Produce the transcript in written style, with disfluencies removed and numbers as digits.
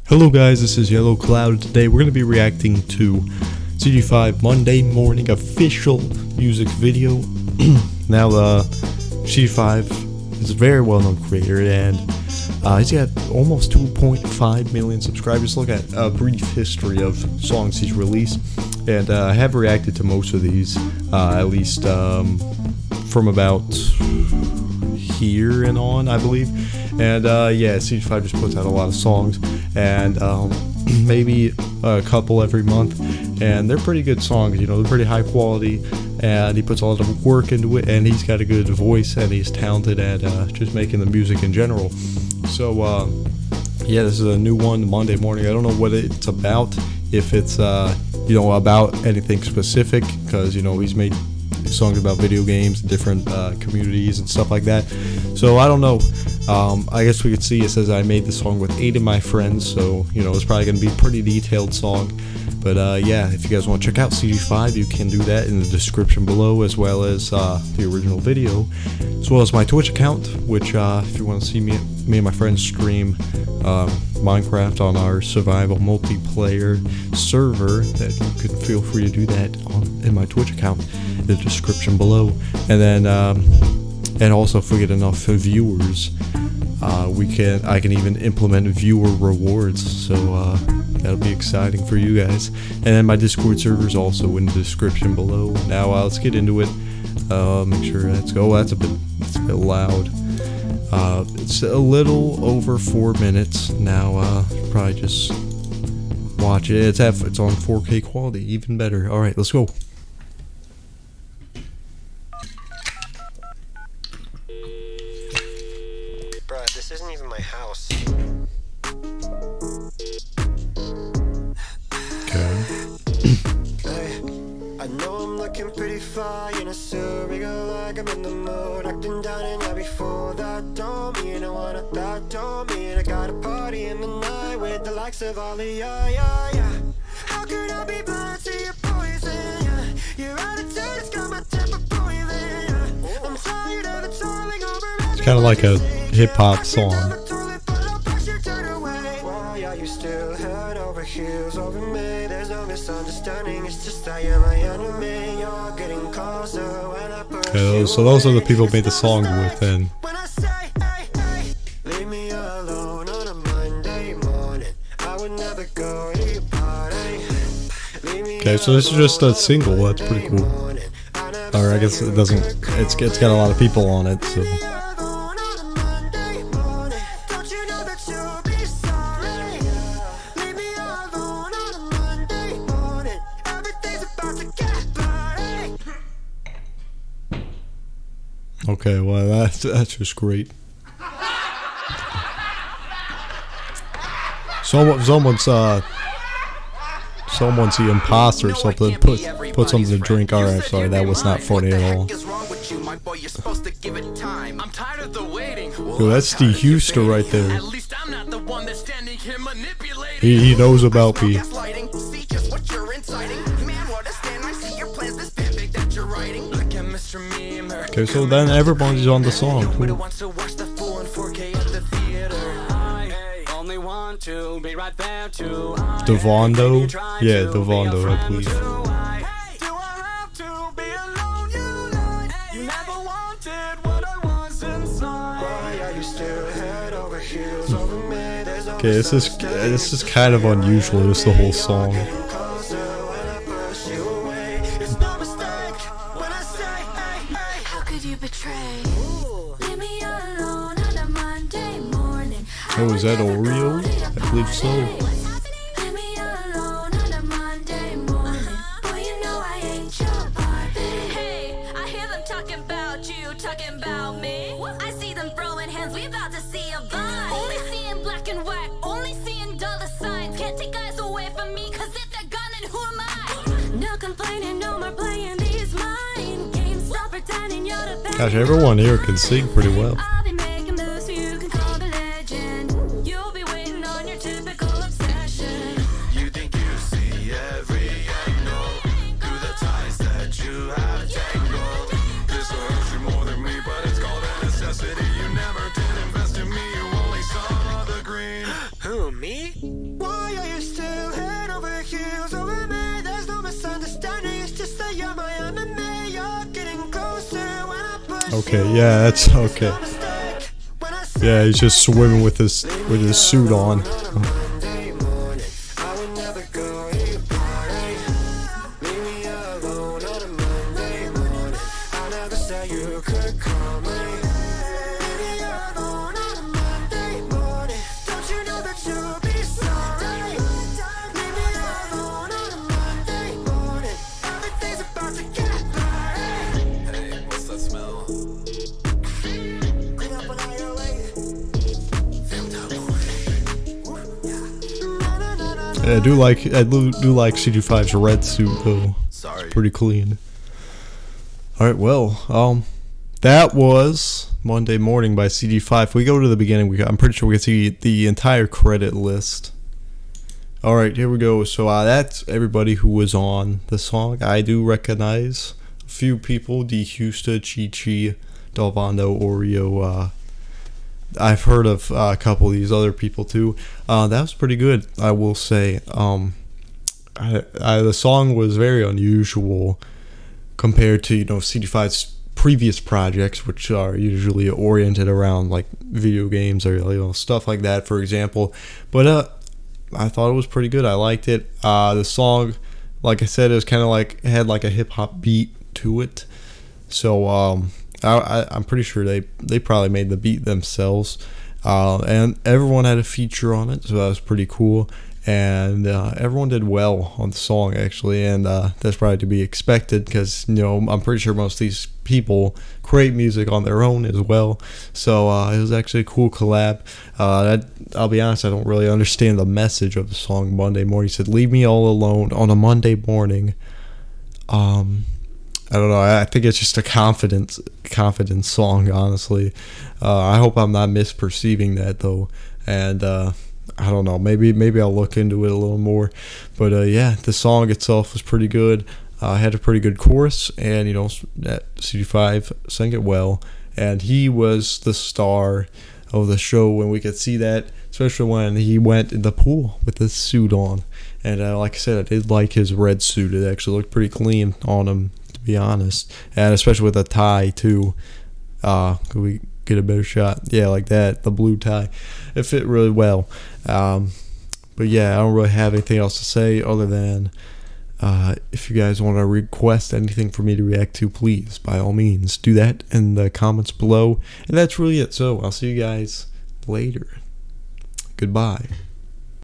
Hello guys, this is Yellow Cloud. Today we're going to be reacting to CG5 Monday Morning official music video. Now CG5 is a very well-known creator and he's got almost 2.5 million subscribers. Look at a brief history of songs he's released, and I have reacted to most of these, at least from about here and on, I believe. And yeah, CG5 just puts out a lot of songs, and maybe a couple every month, and they're pretty good songs, you know, they're pretty high quality, and he puts a lot of work into it, and he's got a good voice, and he's talented at just making the music in general. So yeah, this is a new one, Monday Morning. I don't know what it's about, if it's you know, about anything specific, because you know, he's made songs about video games, different communities and stuff like that. So I don't know. I guess we could see it says I made the song with 8 of my friends, so you know, it's probably gonna be a pretty detailed song. But yeah, if you guys want to check out CG5, you can do that in the description below, as well as the original video, as well as my Twitch account, which if you want to see me and my friends stream Minecraft on our survival multiplayer server, that you can feel free to do that in my Twitch account in the description below. And then and also, if we get enough viewers, I can even implement viewer rewards, so that'll be exciting for you guys. And then my Discord server is also in the description below. Now let's get into it. Make sure that's that's a bit loud. It's a little over 4 minutes now. Probably just watch it. It's on 4K quality, even better. All right, let's go. Bruh, this isn't even my house. Okay. I know I'm looking pretty fly in a suit, wriggle like I'm in the mood, acting down and out before that don't mean I want it, that don't mean I got a party in the night with the likes of Ollie, yeah. How could I be blind to your poison, yeah? Your attitude has got my temper boiling, yeah. I'm tired of the toiling over. It's kind of like a hip-hop song. You still head over heels over me. There's no misunderstanding, it's just I am my enemy. You're getting closer when I push you. So those are the people who made the songs with, and when I say, hey, leave me alone on a Monday morning. I would never go to your party. okay, so this is just a single. That's pretty cool. Or I guess it doesn't. It's got a lot of people on it, so. Okay, well that's just great. Someone's the imposter or something. Put something to drink. Alright, sorry, that was not funny at all. Yo, that's the Houston right there. He knows about me. Okay, so then everybody's on the song. Cool. Devondo? Yeah, Devondo, I believe. Okay, this is kind of unusual, just the whole song. Oh, is that Oreo? I believe so. Hey, I hear them talking about you, talking about me. I see them throwing hands, we about to see a vibe. Only seeing black and white, only seeing dollar signs. Can't take eyes away from me, cause if they're gone, then who am I? No complaining, no more playing these mind games. Stop pretending you're the best. Gosh, everyone here can sing pretty well. Who, me? Why are you still head over heels over me? There's no misunderstanding, it's just that you're my enemy. You're getting closer when I push Okay, you yeah, that's away. okay. It's no mistake when I say Yeah, he's just swimming with his suit on. Monday morning, I would never go to your party. Leave me alone on a Monday morning. I never said you could call me. Leave me alone on a Monday morning. Don't you know that you'll be sorry? Leave me alone on a Monday morning. Everything's about to get better. Hey, what's that smell? Clean up on all your way. Yeah, I do like CD5's red suit though. Sorry. Pretty clean. All right, well, that was Monday Morning by CD5. If we go to the beginning, I'm pretty sure we can see the entire credit list. All right, here we go. So that's everybody who was on the song. I do recognize a few people: D. Husta, Chi-Chi, Dalvando, Oreo. I've heard of a couple of these other people too. That was pretty good, I will say. The song was very unusual compared to CD5's previous projects, which are usually oriented around like video games or stuff like that, for example. But I thought it was pretty good. I liked it. The song, like I said, it was kind of like it had like a hip hop beat to it. So I'm pretty sure they probably made the beat themselves, and everyone had a feature on it, so that was pretty cool. And everyone did well on the song actually, and that's probably to be expected because I'm pretty sure most of these people create music on their own as well. So it was actually a cool collab. I'll be honest, I don't really understand the message of the song Monday Morning. He said, "Leave me all alone on a Monday morning." I don't know. I think it's just a confidence song, honestly. I hope I'm not misperceiving that though, and I don't know. Maybe I'll look into it a little more. But yeah, the song itself was pretty good. Had a pretty good chorus, and that CD5 sang it well, and he was the star of the show when we could see that, especially when he went in the pool with his suit on. And like I said, I did like his red suit. It actually looked pretty clean on him, to be honest, and especially with a tie too. Could we get a better shot? Yeah, like that, the blue tie. It fit really well. But yeah, I don't really have anything else to say other than if you guys want to request anything for me to react to, please, by all means, do that in the comments below. And that's really it. So I'll see you guys later. Goodbye.